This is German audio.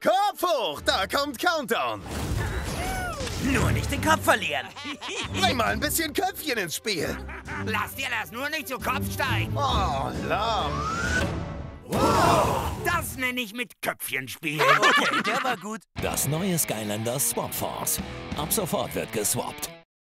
Kopf hoch, da kommt Countdown. Nur nicht den Kopf verlieren. Bring mal ein bisschen Köpfchen ins Spiel. Lass dir das nur nicht zu Kopf steigen. Oh, lahm. Das nenne ich mit Köpfchen spielen. Okay, der war gut. Das neue Skylanders Swap Force. Ab sofort wird geswappt.